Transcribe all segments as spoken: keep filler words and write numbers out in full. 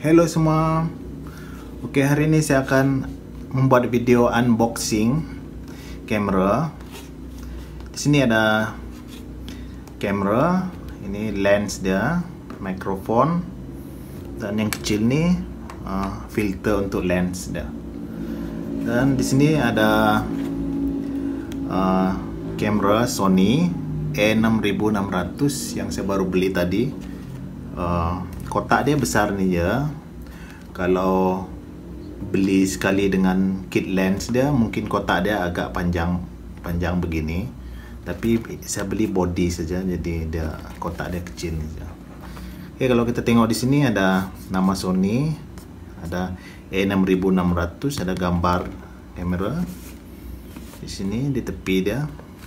Hello semua. Oke, hari ini saya akan membuat video unboxing kamera. Di sini ada kamera, ini lens dia, mikrofon, dan yang kecil ni uh, filter untuk lens dia. Dan di sini ada uh, kamera Sony A enam ribu enam ratus yang saya baru beli tadi. Uh, kotak dia besar ni je. Kalau beli sekali dengan kit lens dia, mungkin kotak dia agak panjang panjang begini. Tapi saya beli body saja, jadi dia kotak dia kecil saja. Oke, kalau kita tengok di sini ada nama Sony, ada A enam ribu enam ratus, ada gambar kamera di sini di tepi dia.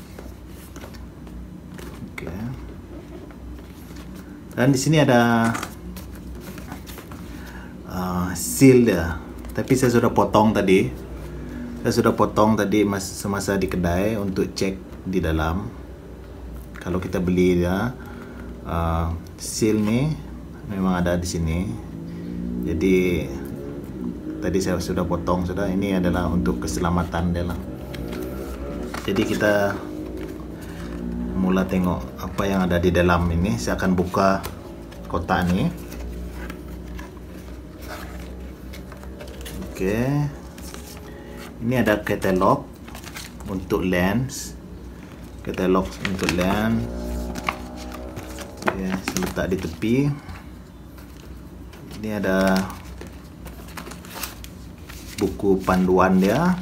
Oke. Dan di sini ada uh, seal dia, tapi saya sudah potong tadi. Saya sudah potong tadi mas semasa di kedai untuk cek di dalam. Kalau kita beli dia, uh, seal ni memang ada di sini. Jadi tadi saya sudah potong sudah. Ini adalah untuk keselamatan dia lah. Jadi kita mula tengok apa yang ada di dalam ini. Saya akan buka kotak ni. Oke, ini ada katalog untuk lens, katalog untuk lens. Oke, saya letak di tepi. Ini ada buku panduan dia.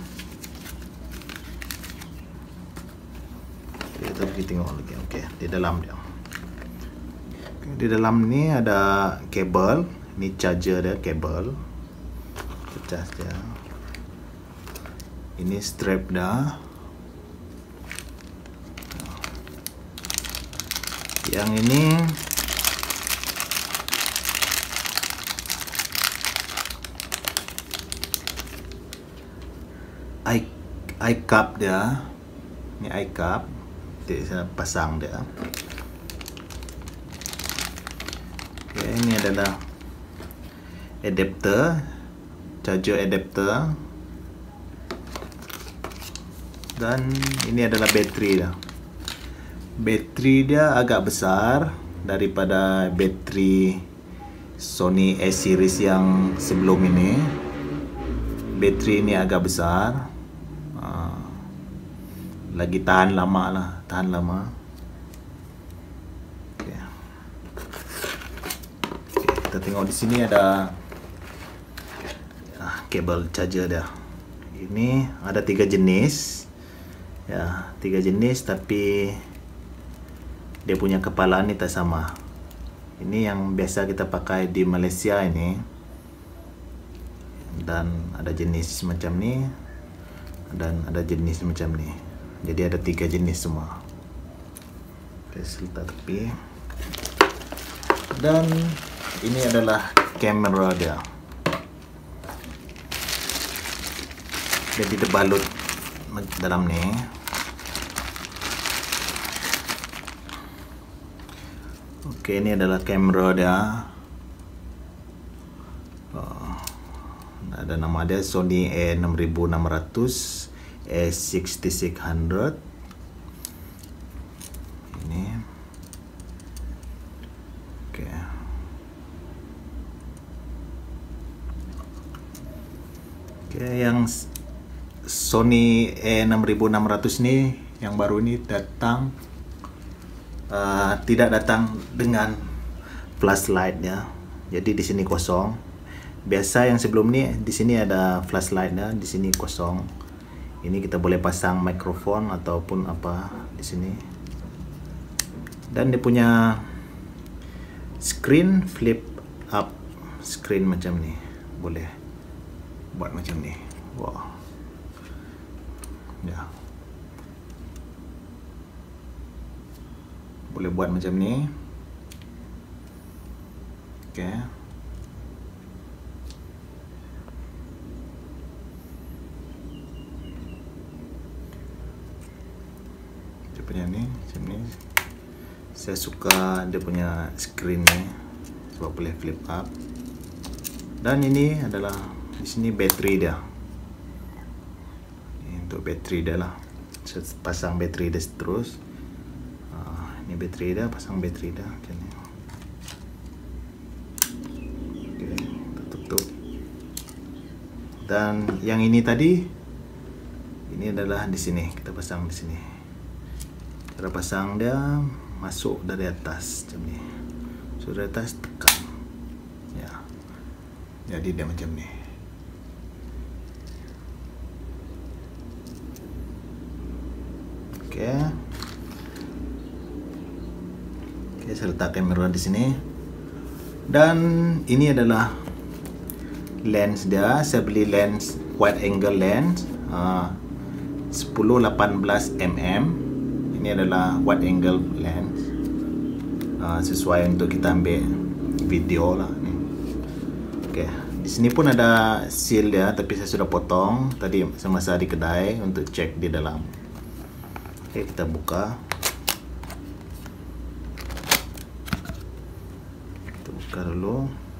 Oke, kita pergi tengok lagi. Oke, di dalam dia. Oke, di dalam ni ada kabel. Ini charger dia, kabel. Cas dia. Ini strap dah. Yang ini eye eye cup dia. Ini eye cup. Jadi saya pasang dia. Oke, ini adalah adapter, charger adapter. Dan ini adalah bateri dia. Bateri dia agak besar daripada bateri Sony A series yang sebelum ini. Bateri ini agak besar. Uh, lagi tahan lama lah, tahan lama. Okay. Okay, kita tengok di sini ada uh, kabel charger dia. Ini ada tiga jenis. Ya, tiga jenis, tapi dia punya kepala ni tak sama. Ini yang biasa kita pakai di Malaysia ini. Dan ada jenis macam ni, dan ada jenis macam ni. Jadi ada tiga jenis semua. Oke, letak tepi. Dan ini adalah kamera dia. Jadi terbalut dalam ni. Oke, ini adalah kamera dia. Oh, ada nama dia Sony A enam ribu enam ratus A sixty-six hundred. Ini. Oke. Oke, yang Sony A enam ribu enam ratus ni yang baru ni datang uh, tidak datang dengan flashlight ya. Jadi di sini kosong. Biasa yang sebelum ni di sini ada flashlight ya, di sini kosong. Ini kita boleh pasang mikrofon ataupun apa di sini. Dan dia punya screen flip up, screen macam ni. Boleh buat macam ni. Wow. Ya. Boleh buat macam ni. Oke. Okay. Dia punya ni, macam ni. Saya suka dia punya screen ni sebab boleh flip up. Dan ini adalah di sini baterai dia. Ini untuk baterai dia lah. Saya pasang baterai dia terus. Uh, ini baterai dia, pasang baterai dia macam ni. Okey, tutup. Dan yang ini tadi, ini adalah di sini, kita pasang di sini. Cara pasang dia masuk dari atas macam ni. So dari atas tekan. Ya. Jadi dia macam ni. Okey. Okey, saya letak kamera di sini. Dan ini adalah lens dia. Saya beli lens wide angle lens uh, sepuluh lapan belas milimeter. Ini adalah wide angle lens uh, sesuai untuk kita ambil video lah ni. Okey, di sini pun ada seal dia, tapi saya sudah potong tadi semasa di kedai untuk cek di dalam. Okey, kita buka. Kita buka dulu.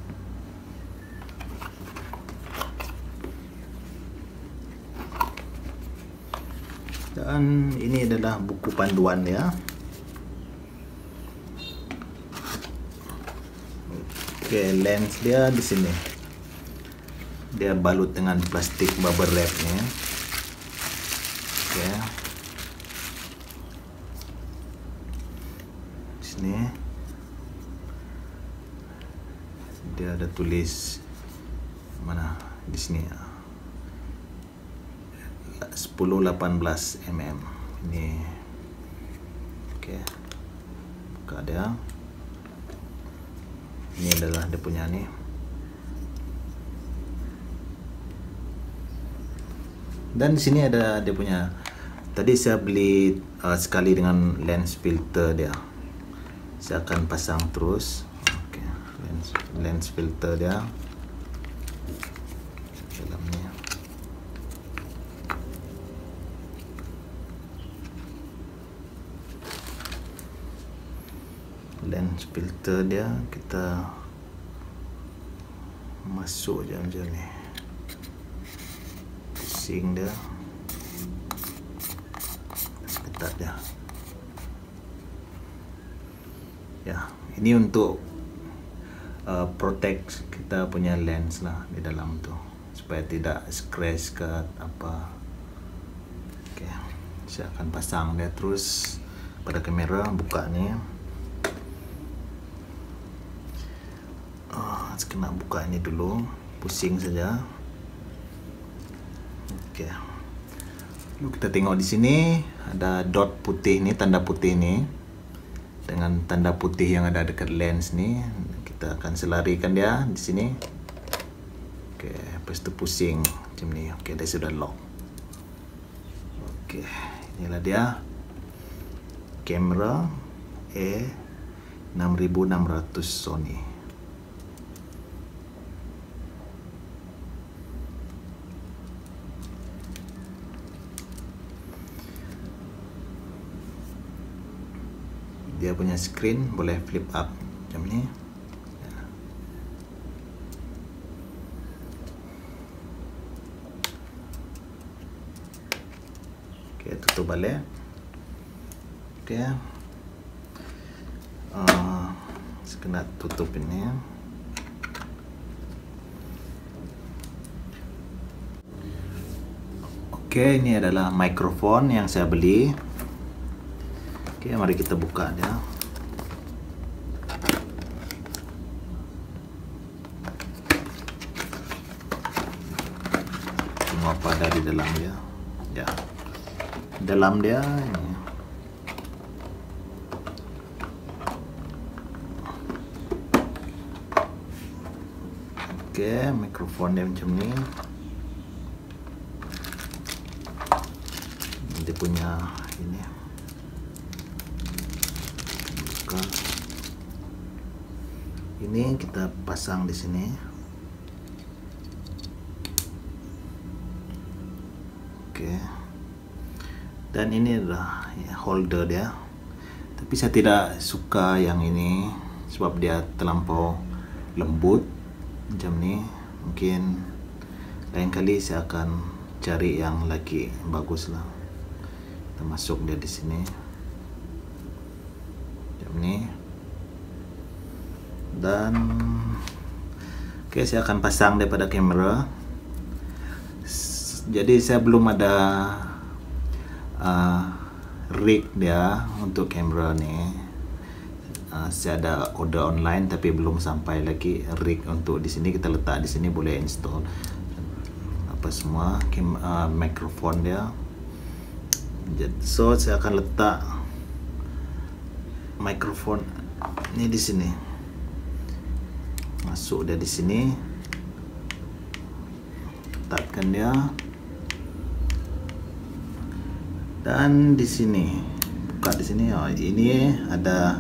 Dan ini adalah buku panduan dia. Oke, lens dia di sini. Dia balut dengan plastik bubble wrap-nya. Oke. Di sini dia ada tulis mana di sini. sepuluh lapan belas milimeter ini. Oke, buka dia. Ini adalah dia punya nih. Dan di sini ada dia punya. Tadi saya beli uh, sekali dengan lens filter dia. Saya akan pasang terus. Oke, lens lens filter dia. Dalamnya. Lens filter dia kita masuk je macam ni. Pusing dia, ketat dia. Ya, ini untuk uh, protect kita punya lens lah di dalam tu, supaya tidak scratch ke apa. Oke, saya akan pasang dia terus pada kamera. Buka ni. Kena buka ini dulu, pusing saja. Oke. Lalu kita tengok di sini ada dot putih ni, tanda putih ni dengan tanda putih yang ada dekat lens ni. Kita akan selarikan dia di sini. Oke, lepas tu pusing macam ni. Oke, dia sudah lock. Oke, inilah dia kamera E enam ribu enam ratus Sony. Dia punya screen boleh flip up macam ni. Oke, tutup balik. Oke. Uh, saya kena tutup ini. Oke, ini adalah mikrofon yang saya beli. Oke, mari kita buka dia. Semua apa ada di dalam dia? Ya, dalam dia ini. Oke, mikrofon dia macam ni. Dia punya ini. Ini kita pasang di sini. Oke. Dan ini adalah ya, holder dia. Tapi saya tidak suka yang ini sebab dia terlampau lembut macam ni. Mungkin lain kali saya akan cari yang lagi bagus lah. Kita masuk dia di sini. Macam ni. Dan oke, okay, saya akan pasang daripada kamera. Jadi saya belum ada uh, rig dia untuk kamera ni. Uh, saya ada order online tapi belum sampai lagi rig untuk di sini. Kita letak di sini, boleh install apa semua, Cam, uh, mikrofon dia. So saya akan letak mikrofon ini di sini. Masuk dia di sini, letakkan dia, dan di sini buka di sini. Oh, ini ada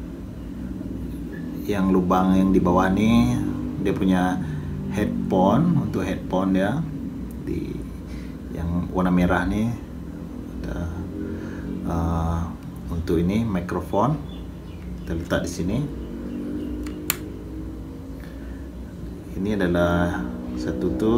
yang lubang yang di bawah ni, dia punya headphone. Untuk headphone dia di yang warna merah ni ada uh, untuk ini mikrofon, kita letak di sini. Ini adalah satu tu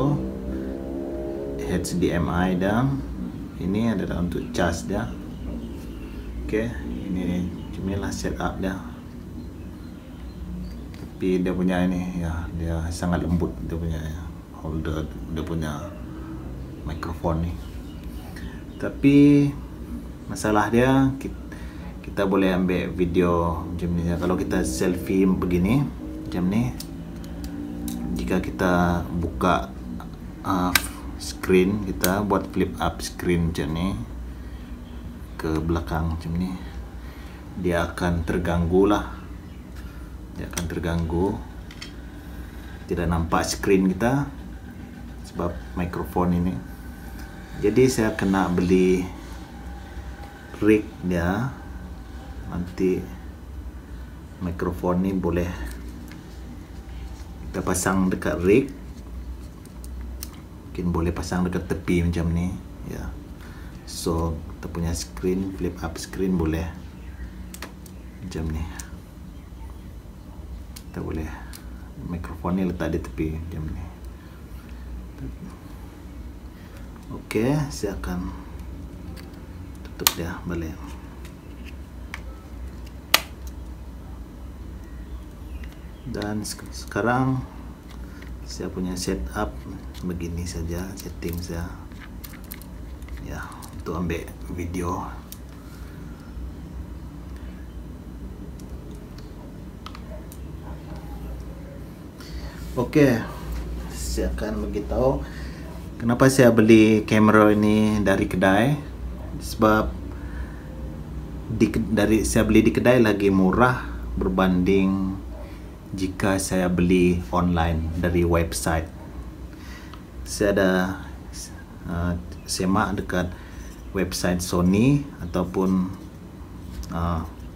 H D M I dia. Ini adalah untuk charge dia. Oke, ini inilah setup dia. Tapi dia punya ini ya, dia sangat lembut, dia punya ya, holder, dia punya mikrofon ni. Tapi masalah dia, kita, kita boleh ambil video macam ni. Kalau kita selfie begini macam ni, jika kita buka uh, screen, kita buat flip up screen macam ni ke belakang macam ni, dia akan terganggu lah. Dia akan terganggu, tidak nampak screen kita sebab mikrofon ini. Jadi saya kena beli rig dia. Nanti mikrofon ni boleh kita pasang dekat rig, mungkin boleh pasang dekat tepi macam ni ya. So kita punya screen, flip up screen boleh macam ni. Kita boleh mikrofon ni letak di tepi macam ni. Oke, saya akan tutup dia balik. Dan sekarang saya punya setup begini saja, setting saya ya untuk ambil video. Oke, saya akan beritahu kenapa saya beli kamera ini dari kedai. Sebab di, dari saya beli di kedai lagi murah berbanding jika saya beli online dari website. Saya ada uh, semak dekat website Sony ataupun uh,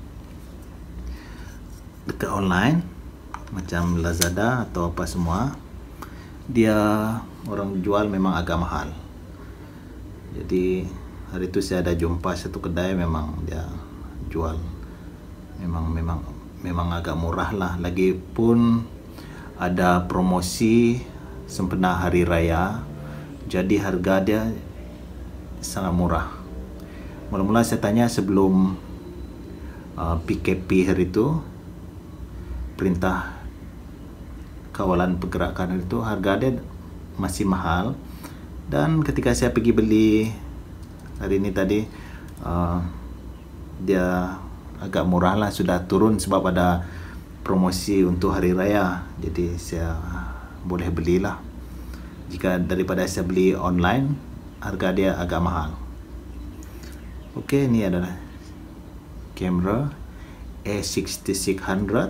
dekat online macam Lazada atau apa semua, dia orang jual memang agak mahal. Jadi hari itu saya ada jumpa satu kedai, memang dia jual memang memang memang agak murah lah. Lagipun ada promosi sempena hari raya, jadi harga dia sangat murah. Mula-mula saya tanya sebelum uh, P K P hari itu, perintah kawalan pergerakan itu, harga dia masih mahal. Dan ketika saya pergi beli hari ini tadi, uh, dia agak murah lah, sudah turun sebab ada promosi untuk hari raya. Jadi saya boleh belilah. Jika daripada saya beli online, harga dia agak mahal. Oke, ini adalah kamera A sixty-six hundred,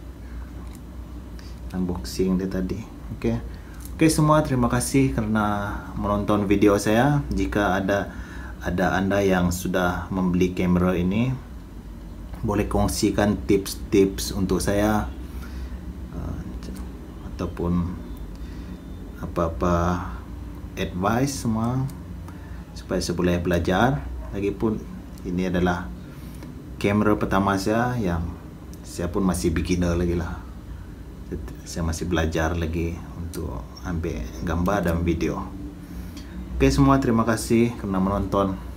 unboxing dia tadi. Oke, oke semua, terima kasih karena menonton video saya. Jika ada ada anda yang sudah membeli kamera ini, boleh kongsikan tips-tips untuk saya uh, ataupun apa-apa advice semua supaya saya boleh belajar. Lagipun ini adalah kamera pertama saya, yang saya pun masih beginner lagi lah. Saya masih belajar lagi untuk ambil gambar dan video. Oke semua, terima kasih karena menonton.